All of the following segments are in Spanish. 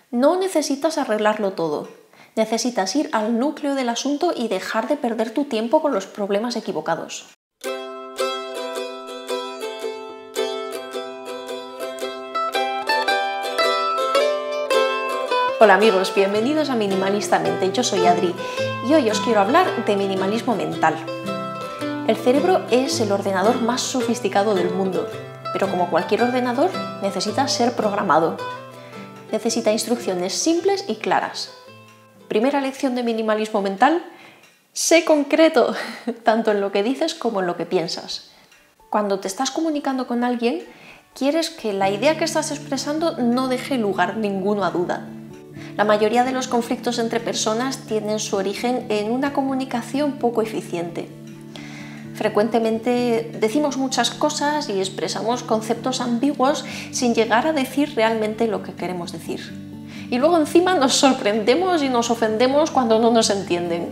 No necesitas arreglarlo todo. Necesitas ir al núcleo del asunto y dejar de perder tu tiempo con los problemas equivocados. Hola amigos, bienvenidos a Minimalistamente. Yo soy Adri y hoy os quiero hablar de minimalismo mental. El cerebro es el ordenador más sofisticado del mundo, pero como cualquier ordenador, necesita ser programado. Necesita instrucciones simples y claras. Primera lección de minimalismo mental: sé concreto, tanto en lo que dices como en lo que piensas. Cuando te estás comunicando con alguien, quieres que la idea que estás expresando no deje lugar ninguno a duda. La mayoría de los conflictos entre personas tienen su origen en una comunicación poco eficiente. Frecuentemente decimos muchas cosas y expresamos conceptos ambiguos sin llegar a decir realmente lo que queremos decir. Y luego encima nos sorprendemos y nos ofendemos cuando no nos entienden.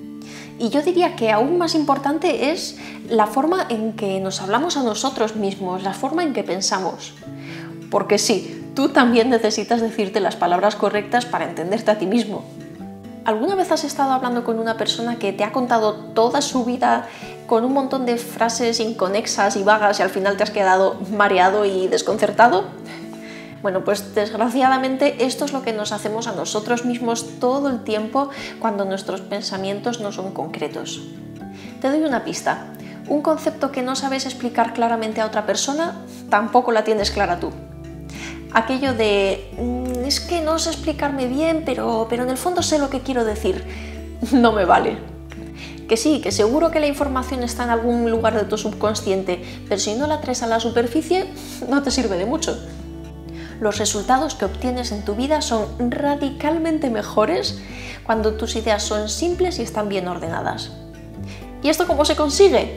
Y yo diría que aún más importante es la forma en que nos hablamos a nosotros mismos, la forma en que pensamos. Porque sí, tú también necesitas decirte las palabras correctas para entenderte a ti mismo. ¿Alguna vez has estado hablando con una persona que te ha contado toda su vida con un montón de frases inconexas y vagas y al final te has quedado mareado y desconcertado? Bueno, pues desgraciadamente esto es lo que nos hacemos a nosotros mismos todo el tiempo cuando nuestros pensamientos no son concretos. Te doy una pista. Un concepto que no sabes explicar claramente a otra persona, tampoco la tienes clara tú. Aquello de es que no sé explicarme bien, pero en el fondo sé lo que quiero decir. No me vale. Que sí, que seguro que la información está en algún lugar de tu subconsciente, pero si no la traes a la superficie, no te sirve de mucho. Los resultados que obtienes en tu vida son radicalmente mejores cuando tus ideas son simples y están bien ordenadas. ¿Y esto cómo se consigue?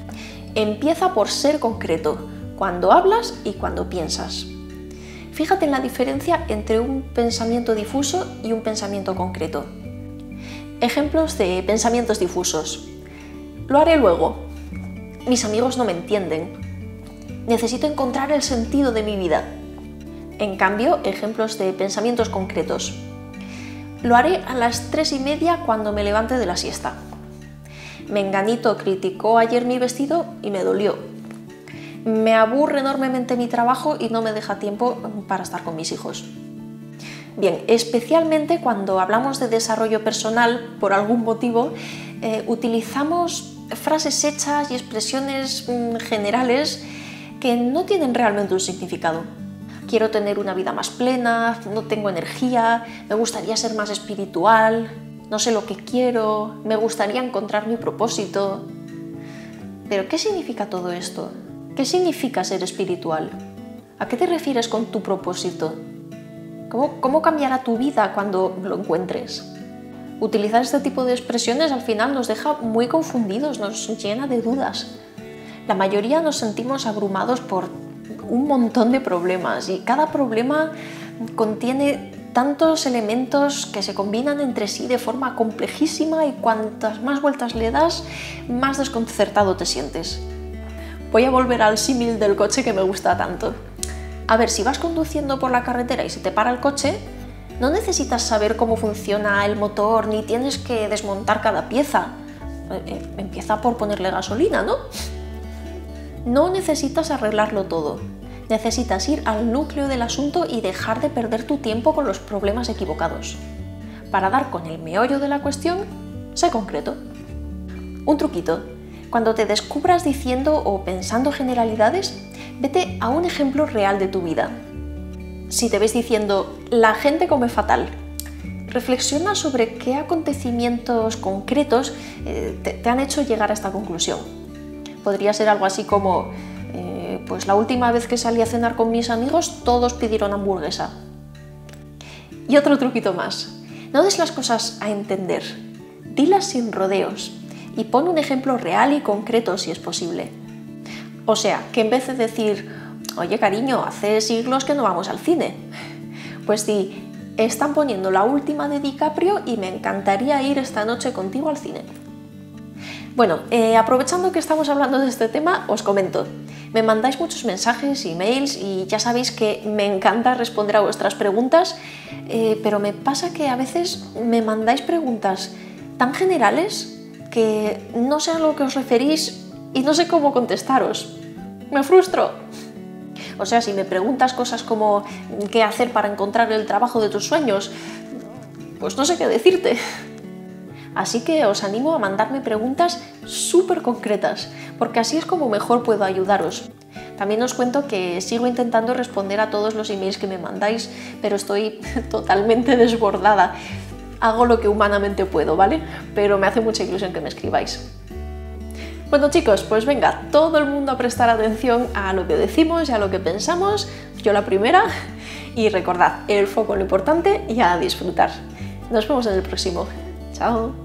Empieza por ser concreto, cuando hablas y cuando piensas. Fíjate en la diferencia entre un pensamiento difuso y un pensamiento concreto. Ejemplos de pensamientos difusos. Lo haré luego. Mis amigos no me entienden. Necesito encontrar el sentido de mi vida. En cambio, ejemplos de pensamientos concretos. Lo haré a las 3:30 cuando me levante de la siesta. Menganito criticó ayer mi vestido y me dolió. Me aburre enormemente mi trabajo y no me deja tiempo para estar con mis hijos. Bien, especialmente cuando hablamos de desarrollo personal, por algún motivo, utilizamos frases hechas y expresiones generales que no tienen realmente un significado. Quiero tener una vida más plena, no tengo energía, me gustaría ser más espiritual, no sé lo que quiero, me gustaría encontrar mi propósito. ¿Pero qué significa todo esto? ¿Qué significa ser espiritual? ¿A qué te refieres con tu propósito? ¿Cómo cambiará tu vida cuando lo encuentres? Utilizar este tipo de expresiones al final nos deja muy confundidos, nos llena de dudas. La mayoría nos sentimos abrumados por un montón de problemas y cada problema contiene tantos elementos que se combinan entre sí de forma complejísima y cuantas más vueltas le das, más desconcertado te sientes. Voy a volver al símil del coche que me gusta tanto. A ver, si vas conduciendo por la carretera y se te para el coche, no necesitas saber cómo funciona el motor ni tienes que desmontar cada pieza. Empieza por ponerle gasolina, ¿no? No necesitas arreglarlo todo. Necesitas ir al núcleo del asunto y dejar de perder tu tiempo con los problemas equivocados. Para dar con el meollo de la cuestión, sé concreto. Un truquito. Cuando te descubras diciendo o pensando generalidades, vete a un ejemplo real de tu vida. Si te ves diciendo la gente come fatal, reflexiona sobre qué acontecimientos concretos te han hecho llegar a esta conclusión. Podría ser algo así como pues la última vez que salí a cenar con mis amigos todos pidieron hamburguesa. Y otro truquito más. No des las cosas a entender, dilas sin rodeos. Y pon un ejemplo real y concreto si es posible. O sea, que en vez de decir, oye cariño, hace siglos que no vamos al cine, pues di, están poniendo la última de DiCaprio y me encantaría ir esta noche contigo al cine. Bueno, aprovechando que estamos hablando de este tema, os comento. Me mandáis muchos mensajes, emails y ya sabéis que me encanta responder a vuestras preguntas, pero me pasa que a veces me mandáis preguntas tan generales que no sé a lo que os referís y no sé cómo contestaros. Me frustro. O sea, si me preguntas cosas como qué hacer para encontrar el trabajo de tus sueños, pues no sé qué decirte. Así que os animo a mandarme preguntas súper concretas, porque así es como mejor puedo ayudaros. También os cuento que sigo intentando responder a todos los emails que me mandáis, pero estoy totalmente desbordada. Hago lo que humanamente puedo, ¿vale? Pero me hace mucha ilusión que me escribáis. Bueno chicos, pues venga, todo el mundo a prestar atención a lo que decimos y a lo que pensamos, yo la primera, y recordad, el foco en lo importante y a disfrutar. Nos vemos en el próximo. Chao.